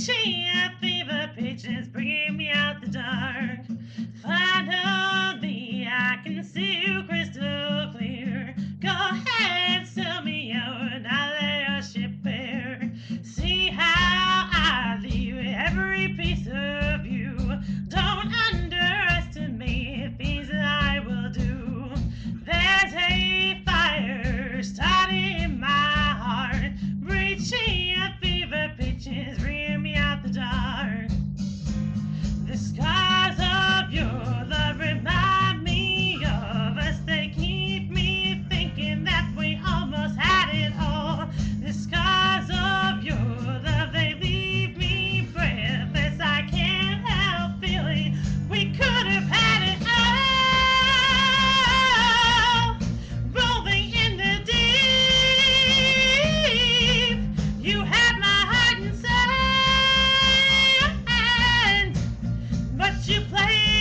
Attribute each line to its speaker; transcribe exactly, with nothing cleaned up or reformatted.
Speaker 1: Reaching at fever pitches, bringing me out the dark. Finally, I can see you crystal clear. Go ahead, sell me out, and I'll lay your ship bare. See how I leave every piece of you. Don't underestimate things that I will do. There's a fire starting in my heart, reaching at fever pitches, bringing me out the dark. The scars of your love remind me of us. They keep me thinking that we almost had it all. The scars of your love, they leave me breathless. I can't help feeling we could have had it all. Rolling in the deep, you had my heart inside, but you played